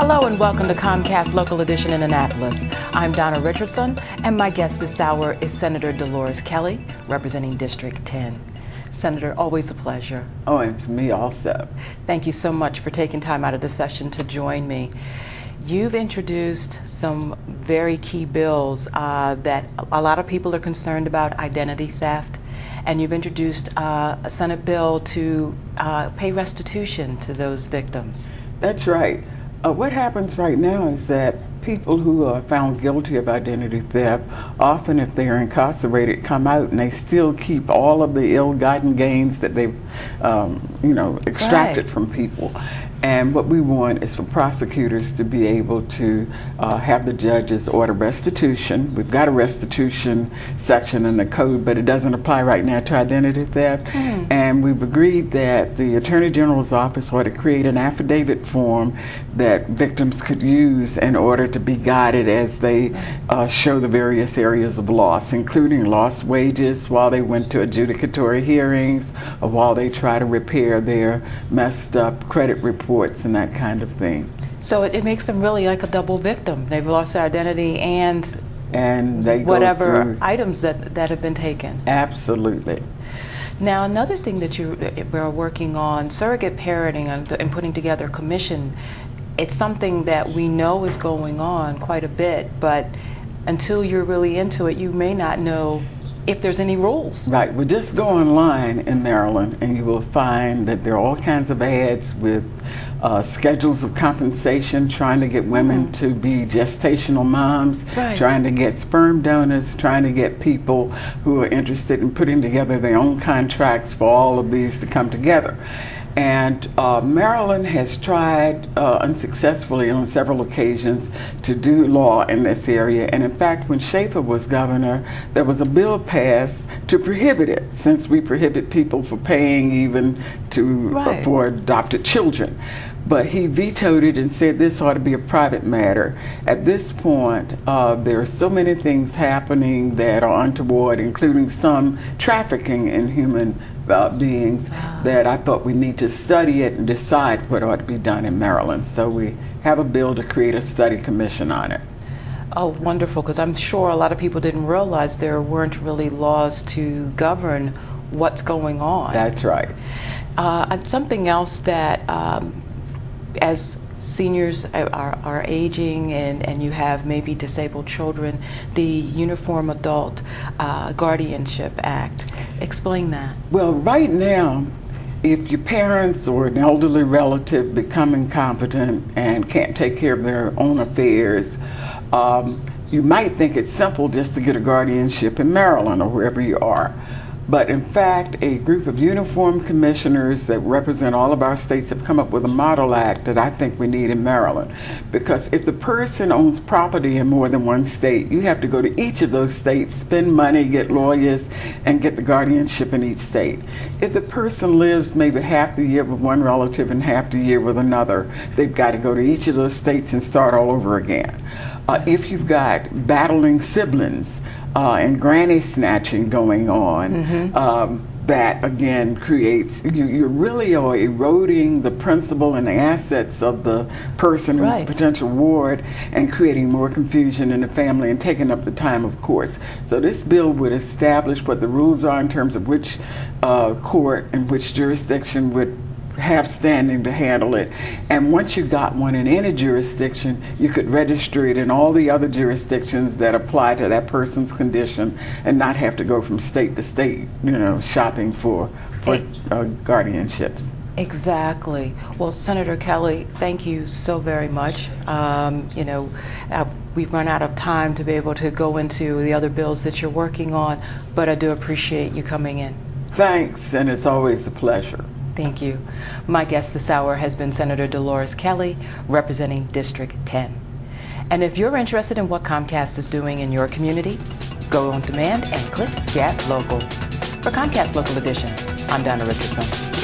Hello and welcome to Comcast Local Edition in Annapolis. I'm Donna Richardson, and my guest this hour is Senator Dolores Kelly, representing District 10. Senator, always a pleasure. Oh, and for me also. Thank you so much for taking time out of the session to join me. You've introduced some very key bills that a lot of people are concerned about, identity theft, and you've introduced a Senate bill to pay restitution to those victims. That's right. What happens right now is that people who are found guilty of identity theft, often if they are incarcerated, come out and they still keep all of the ill-gotten gains that they've, extracted from people. And what we want is for prosecutors to be able to have the judges order restitution. We've got a restitution section in the code, but it doesn't apply right now to identity theft. And we've agreed that the Attorney General's office ought to create an affidavit form that victims could use in order to be guided as they show the various areas of loss, including lost wages while they went to adjudicatory hearings or while they try to repair their messed up credit reports and that kind of thing. So it makes them really like a double victim. They've lost their identity and they whatever items that have been taken. Absolutely. Now, another thing that you are working on, surrogate parenting and putting together a commission. It's something that we know is going on quite a bit, but until you're really into it, you may not know if there's any rules. Right. Well, just go online in Maryland and you will find that there are all kinds of ads with schedules of compensation, trying to get women to be gestational moms, trying to get sperm donors, trying to get people who are interested in putting together their own contracts for all of these to come together. And Maryland has tried unsuccessfully on several occasions to do law in this area. And in fact, when Schaefer was governor, there was a bill passed to prohibit it, since we prohibit people from paying even to for adopted children. But he vetoed it and said this ought to be a private matter. At this point, there are so many things happening that are untoward, including some trafficking in human beings, that I thought we need to study it and decide what ought to be done in Maryland. So we have a bill to create a study commission on it. Oh, wonderful, because I'm sure a lot of people didn't realize there weren't really laws to govern what's going on. That's right. And something else that as seniors are aging and you have maybe disabled children, the Uniform Adult Guardianship Act. Explain that. Well, right now, if your parents or an elderly relative become incompetent and can't take care of their own affairs, you might think it's simple just to get a guardianship in Maryland or wherever you are. But in fact, a group of uniform commissioners that represent all of our states have come up with a model act that I think we need in Maryland. Because if the person owns property in more than one state, you have to go to each of those states, spend money, get lawyers, and get the guardianship in each state. If the person lives maybe half the year with one relative and half the year with another, they've got to go to each of those states and start all over again. If you've got battling siblings, and granny snatching going on, that again creates, you really are eroding the principle and the assets of the person who's a potential ward and creating more confusion in the family and taking up the time of courts. So this bill would establish what the rules are in terms of which court and which jurisdiction would have standing to handle it, and once you got one in any jurisdiction, you could register it in all the other jurisdictions that apply to that person's condition and not have to go from state to state, shopping for guardianships. Exactly. Well, Senator Kelly, thank you so very much. We've run out of time to be able to go into the other bills that you're working on, but I do appreciate you coming in. Thanks, and it's always a pleasure. Thank you. My guest this hour has been Senator Dolores Kelly, representing District 10. And if you're interested in what Comcast is doing in your community, go on demand and click Get Local. For Comcast Local Edition, I'm Donna Richardson.